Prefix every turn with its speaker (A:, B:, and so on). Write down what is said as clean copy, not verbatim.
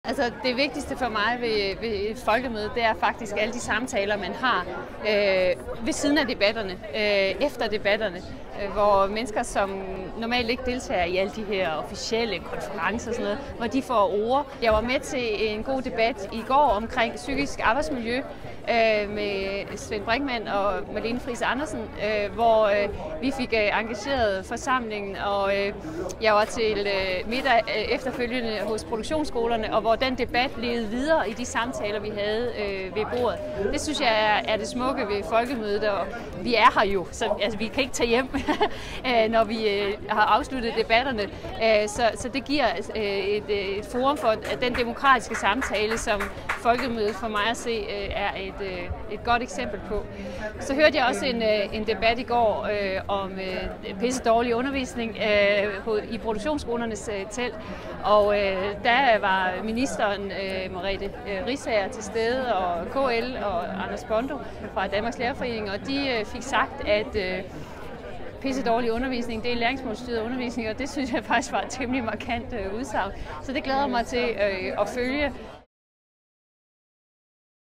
A: Altså det vigtigste for mig ved et folkemøde, det er faktisk alle de samtaler, man har ved siden af debatterne, efter debatterne, hvor mennesker, som normalt ikke deltager i alle de her officielle konferencer og sådan noget, hvor de får ord. Jeg var med til en god debat i går omkring psykisk arbejdsmiljø med Svend Brinkmann og Malene Friis Andersen, hvor vi fik engageret forsamlingen, og jeg var til middag efterfølgende hos produktionsskolerne, og hvor den debat levede videre i de samtaler, vi havde ved bordet. Det synes jeg er det smukke ved folkemødet, og vi er her jo, så altså, vi kan ikke tage hjem, når vi har afsluttet debatterne. Så det giver et forum for den demokratiske samtale, som folkemødet for mig at se er et godt eksempel på. Så hørte jeg også en debat i går om pisse dårlig undervisning i produktionsskolernes telt, og der var ministeren Merete Riisager til stede, og KL og Anders Bondo fra Danmarks Lærerforening, og de fik sagt, at pisse dårlig undervisning, det er læringsmålstyret undervisning, og det synes jeg faktisk var et temmelig markant udsagn. Så det glæder mig til at følge.